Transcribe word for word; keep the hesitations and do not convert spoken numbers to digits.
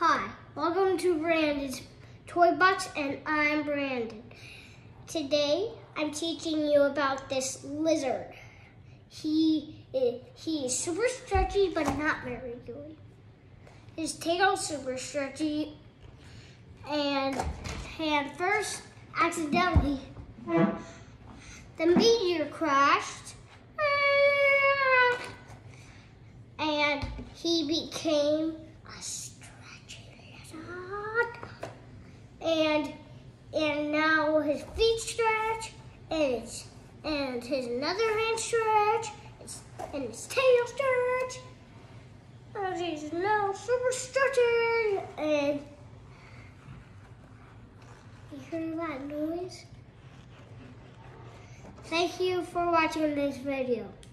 Hi, welcome to Brandon's Toy Box, and I'm Brandon. Today, I'm teaching you about this lizard. He is, he is super stretchy, but not very gooey. His tail is super stretchy, and, and first, accidentally, the meteor crashed, and he became a stretchy lizard. And and now his feet stretch, and it's, and his another hand stretch, and his tail stretch. And he's now super stretchy. And you hear that noise? Thank you for watching this video.